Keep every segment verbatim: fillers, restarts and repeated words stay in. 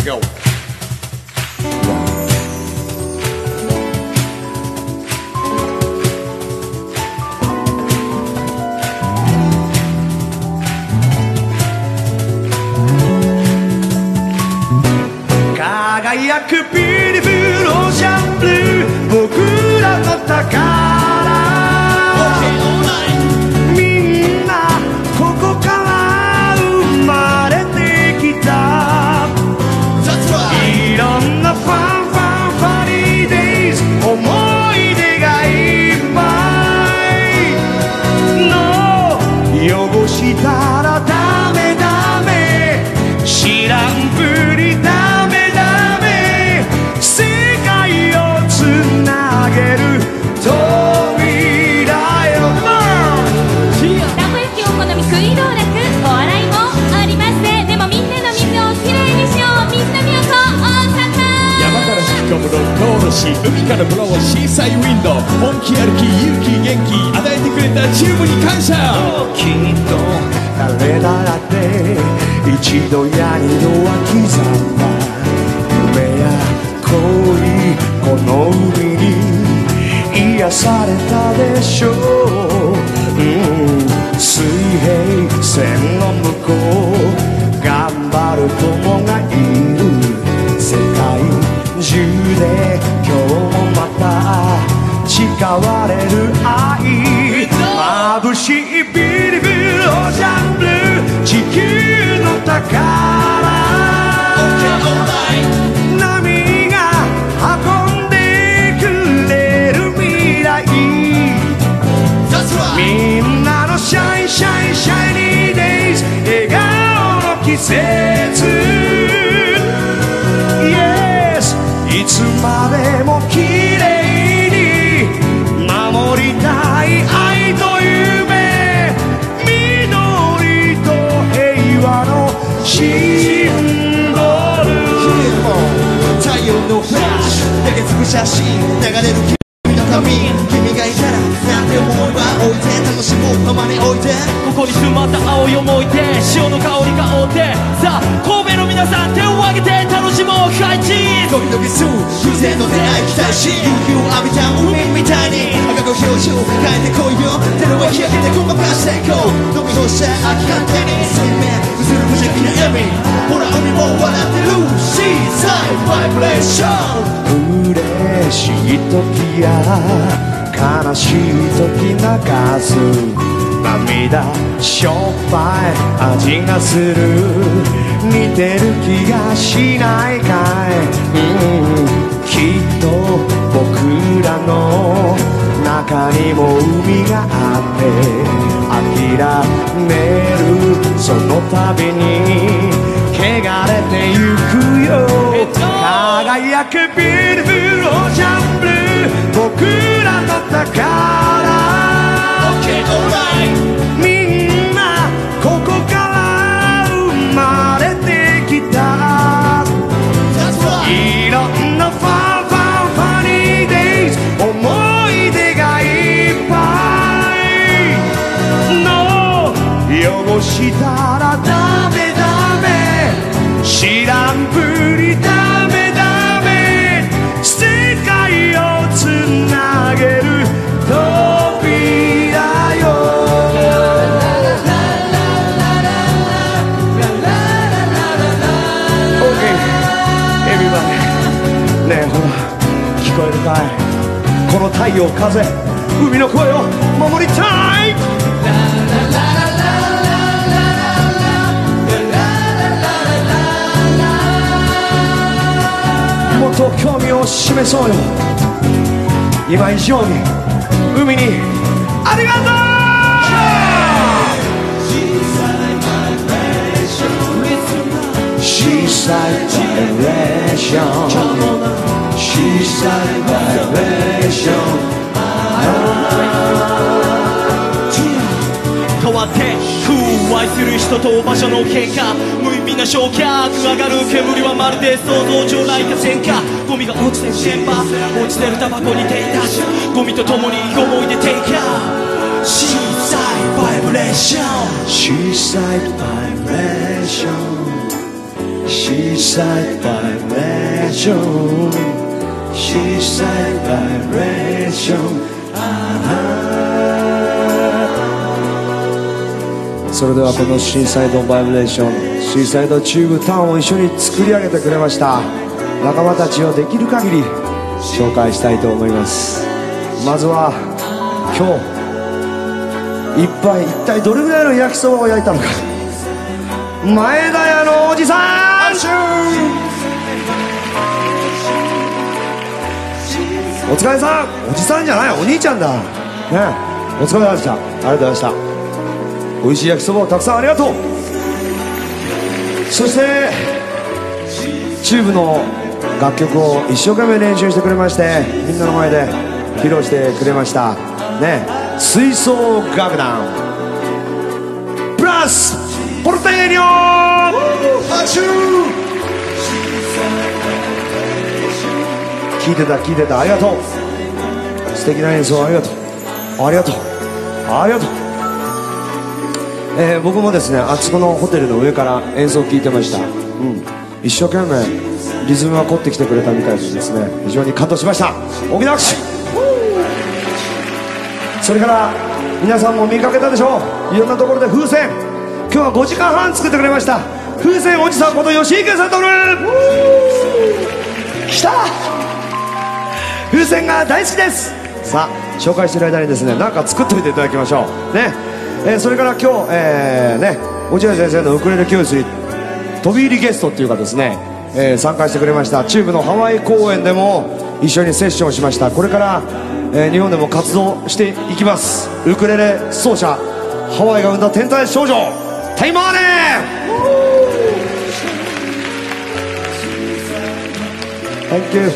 go. 輝くビューティフルオーシャンブルー、僕らの宝、みんなここから生まれてきた。いろんなファンファンファニーデイズ、思い出がいっぱいの汚したらダメダメ、知らんぷりダメ、 海からブローシーサイウィンド、本気歩き勇気元気与えてくれたチームに感謝。 きっと誰だって一度や二度は刻んだ夢や恋、この海に癒されたでしょう、うん、水平線の向こう頑張る友がいる世界中で今日もまた誓われる愛、眩しいビリビリオーシャンブルー、地球の宝、波が運んでくれる未来、みんなのシャイシャイシャイニーデイズ、笑顔の季節、いつまでも綺麗に守りたい愛と夢、緑と平和のシンボル、 太陽のフラッシュ焼けつく写真、流れる君の髪、君がいたらなんて思えば置いて、楽しむままに置いて、 ここに詰まった青い思い出、潮の香りが覆って、さあ神戸の皆さん手を挙げて楽しもう、ハイチーズ、 ドキドキする偶然の出会い、期待し夕日を浴びた海みたいに赤く表情変えてこいよ、手の上引き上げてごまかしていこう、飲み干して飽き勝手に水面映る無邪気な笑み、ほら海も笑ってる、シーサイドバイブレーション、 嬉しい時や悲しい時流す涙、しょっぱい味がする、似てる気がしないかい、うん、きっと僕らの中にも海があって諦めるその度に汚れてゆくよ、輝くビューティフルオーシャンブルー、僕らの宝、みんなここから生まれてきた、いろんなファンファンファニーデイズ、思い出がいっぱいの汚したらダメダメ、知らんぷりダメダメ、世界をつなげる扉よ、ねえほら聞こえるかい、この太陽風海の声を守りたい、もっと興味を示そうよ、今以上に海にありがとう、Seaside vibration, seaside vibration. 変わってく愛する人と場所の変化、無意味な焼却上がる煙はまるで想像上ない河川か、ゴミが落ちてる現場、落ちてるタバコに手出し、ゴミとともに思い出テイクアウト、シーサイドバイブレーション、 Seaside vibration. Seaside vibration Seaside vibration それではこのシーサイドバイブレーションシーサイドチューブタウンを一緒に作り上げてくれました仲間たちをできる限り紹介したいと思います。まずは今日一杯一体どれぐらいの焼きそばを焼いたのか前田屋のおじさんお疲れさんおじさんじゃないお兄ちゃんだねお疲れ様でしたありがとうございました美味しい焼きそばをたくさんありがとうそしてチューブの楽曲を一生懸命練習してくれましてみんなの前で披露してくれましたね吹奏楽団プラスポルテーニョ聞いてた聞いてたありがとう素敵な演奏ありがとうありがとうありがとうえー、僕もですねあそこのホテルの上から演奏を聴いてました、うん、一生懸命リズムが凝ってきてくれたみたいでですね非常に感動しました大きな拍手それから皆さんも見かけたでしょういろんなところで風船今日はごじかんはん作ってくれました風船おじさんこと吉池さんとる来た風船が大好きですさあ紹介している間にですね何か作っておいていただきましょうねえー、それから今日、えー、ね落合先生のウクレレ教室に飛び入りゲストっていうかですね、えー、参加してくれましたチューブのハワイ公演でも一緒にセッションしましたこれから、えー、日本でも活動していきますウクレレ奏者ハワイが生んだ天才少女タイマーネー Thank you、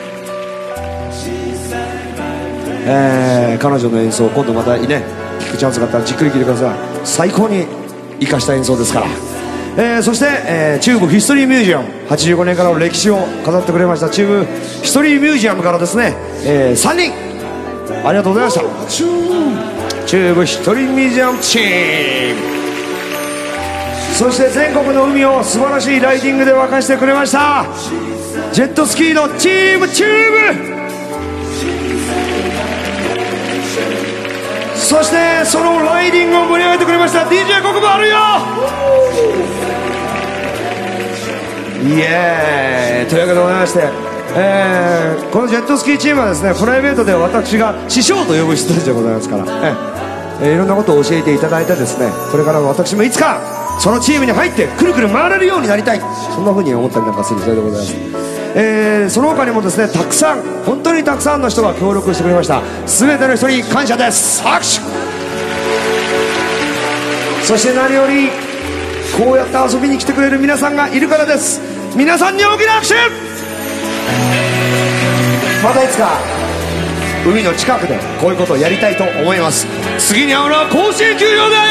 えー、彼女の演奏今度またね聴くチャンスがあったらじっくり聴いてください最高に生かした演奏ですから、えー、そして、えー、チューブヒストリーミュージアムはちじゅうごねんからの歴史を飾ってくれましたチューブヒストリーミュージアムからですね、えー、さんにんありがとうございましたチューブヒストリーミュージアムチームそして全国の海を素晴らしいライディングで沸かしてくれましたジェットスキーのチームチューブそしてそのライディングを盛り上げてくれました ディージェー 国分あるよイエーイというわけでございまして、えー、このジェットスキーチームはですねプライベートでは私が師匠と呼ぶ人たちでございますから、えー、いろんなことを教えていただいてですねこれから私もいつかそのチームに入ってくるくる回れるようになりたいそんな風に思ったりなんかするそれでございます、えー、その他にもですねたくさん本当にたくさんの人が協力してくれました全ての人に感謝です拍手そして何よりこうやって遊びに来てくれる皆さんがいるからです皆さんに大きな拍手またいつか海の近くでこういうことをやりたいと思います次に会うのは甲子園球場で